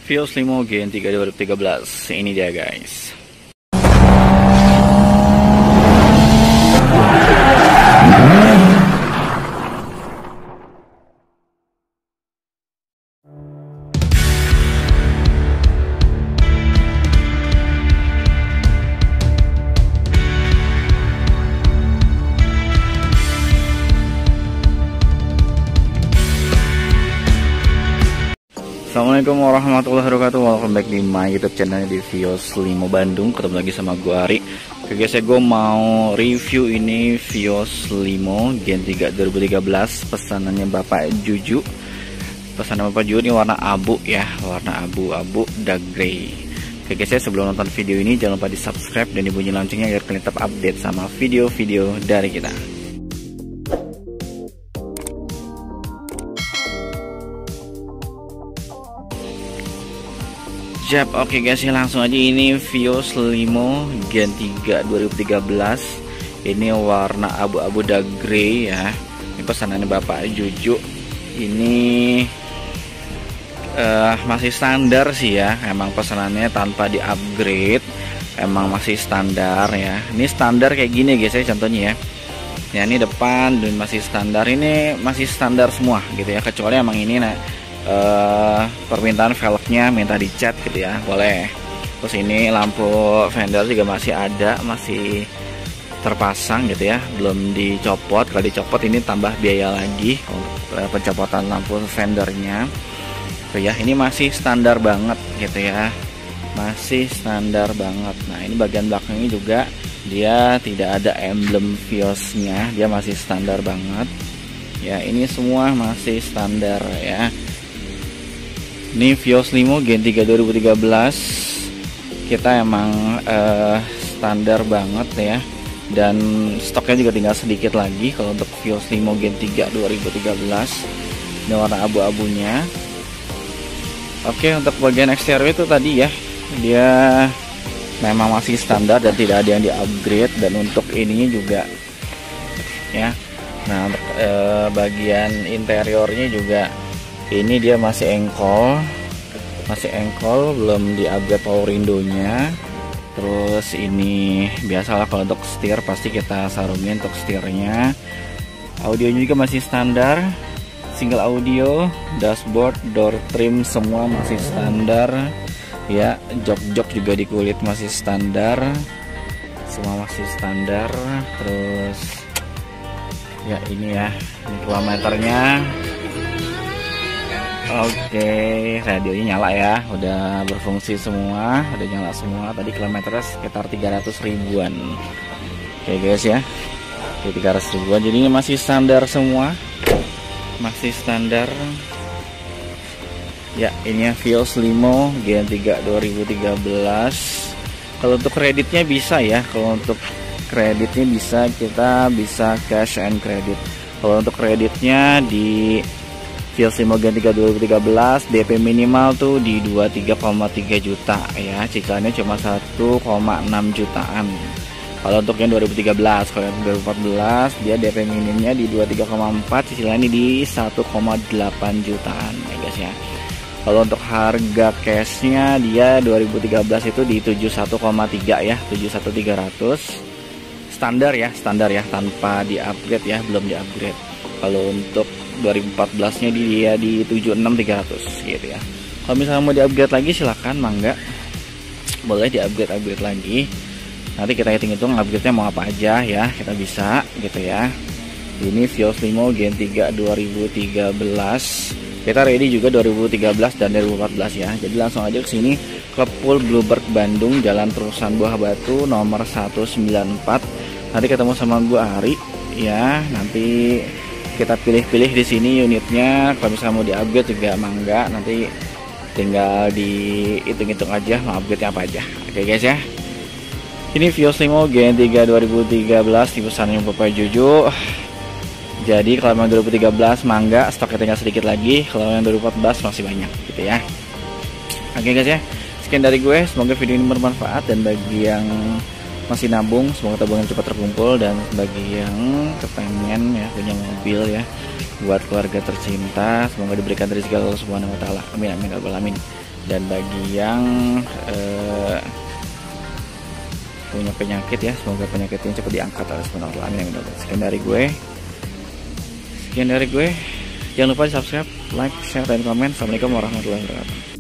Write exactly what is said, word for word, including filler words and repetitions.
Vios Limo Gen tiga dua ribu tiga belas. Ini dia guys. Assalamualaikum warahmatullahi wabarakatuh. Welcome back di my YouTube channel di Vios Limo Bandung. Ketemu lagi sama gue Ari. Oke guys, gue mau review ini Vios Limo Gen tiga dua ribu tiga belas. Pesanannya Bapak Juju. Pesanan Bapak Juju ini warna abu ya, warna abu-abu dark gray. Oke guys ya, sebelum nonton video ini jangan lupa di subscribe dan dibunyi loncengnya agar kalian tetap update sama video-video dari kita. Siap, oke okay guys, langsung aja. Ini Vios Limo Gen tiga dua ribu tiga belas. Ini warna abu-abu dark gray ya. Ini pesanannya Bapak Juju. Ini uh, masih standar sih ya. Emang pesanannya tanpa di upgrade. Emang masih standar ya. Ini standar kayak gini guys ya, contohnya ya. Ya ini depan dan masih standar. Ini masih standar semua gitu ya. Kecuali emang ini nah Uh, permintaan velgnya minta dicat gitu ya, boleh. Terus ini lampu fender juga masih ada, masih terpasang gitu ya, belum dicopot. Kalau dicopot ini tambah biaya lagi untuk uh, pencopotan lampu fendernya. Tuh ya, ini masih standar banget gitu ya, masih standar banget. Nah ini bagian belakangnya juga dia tidak ada emblem Viosnya, dia masih standar banget ya. Ini semua masih standar ya. Ini Vios Limo Gen tiga dua ribu tiga belas. Kita emang uh, standar banget ya. Dan stoknya juga tinggal sedikit lagi kalau untuk Vios Limo Gen tiga dua ribu tiga belas. Ini warna abu-abunya. Oke, untuk bagian eksterior itu tadi ya, dia memang masih standar dan tidak ada yang di upgrade. Dan untuk ininya juga ya. Nah untuk uh, bagian interiornya juga ini dia masih engkol, masih engkol, belum di upgrade power window-nya. Terus ini biasalah kalau untuk setir pasti kita sarungin untuk setirnya. Audionya juga masih standar, single audio, dashboard, door trim semua masih standar. Ya, jok-jok juga di kulit masih standar, semua masih standar. Terus ya ini ya, ini kilometernya. Oke, radionya nyala ya, udah berfungsi semua, udah nyala semua. Tadi kilometernya sekitar tiga ratus ribuan. Oke guys ya, oke, tiga ratus ribuan. Jadi ini masih standar semua, masih standar. Ya, ini ya Vios Limo Gen tiga dua ribu tiga belas. Kalau untuk kreditnya bisa ya, kalau untuk kreditnya bisa, kita bisa cash and credit. Kalau untuk kreditnya di Vios Limo Gen tiga dua ribu tiga belas, D P minimal tuh di dua puluh tiga koma tiga juta ya, cicilannya cuma satu koma enam jutaan. Kalau untuk yang dua ribu tiga belas, kalau yang dua ribu empat belas dia D P minimnya di dua puluh tiga koma empat, cicilannya di satu koma delapan jutaan ya guys ya. Kalau untuk harga cashnya dia dua ribu tiga belas itu di tujuh puluh satu koma tiga ya, tujuh puluh satu ribu tiga ratus. Standar ya, standar ya, tanpa di upgrade ya, belum di upgrade. Kalau untuk dua ribu empat belas nya dia di tujuh puluh enam ribu tiga ratus gitu ya. Kalau misalnya mau di upgrade lagi silakan, mangga, boleh di upgrade upgrade lagi. Nanti kita hitung-hitung upgrade nya mau apa aja ya, kita bisa gitu ya. Ini Vios Limo Gen tiga dua ribu tiga belas. Kita ready juga dua ribu tiga belas dan dua ribu empat belas ya. Jadi langsung aja ke sini, Klub Pool Bluebird Bandung, Jalan Terusan Buah Batu nomor seratus sembilan puluh empat. Nanti ketemu sama gua Ari ya. Nanti kita pilih-pilih di sini unitnya. Kalau misalnya mau di upgrade juga mangga, nanti tinggal dihitung-hitung aja mau upgrade apa aja. Oke guys ya, ini Vios Limo Gen tiga dua ribu tiga belas di pesannya Bapak Juju. Jadi kalau yang dua ribu tiga belas mangga, stoknya tinggal sedikit lagi. Kalau yang dua ribu empat belas masih banyak gitu ya. Oke guys ya, sekian dari gue, semoga video ini bermanfaat. Dan bagi yang masih nabung, semoga tabungan cepat terkumpul. Dan bagi yang kepengen ya punya mobil ya buat keluarga tercinta, semoga diberikan rezeki Allah Subhanahu wa taala. Amin amin ya rabbal alamin. Dan bagi yang uh, punya penyakit ya, semoga penyakitnya cepat diangkat oleh subhanahu wa ta'ala. Sekian dari gue. Sekian dari gue. Jangan lupa di subscribe, like, share, dan komen. Assalamualaikum warahmatullahi wabarakatuh.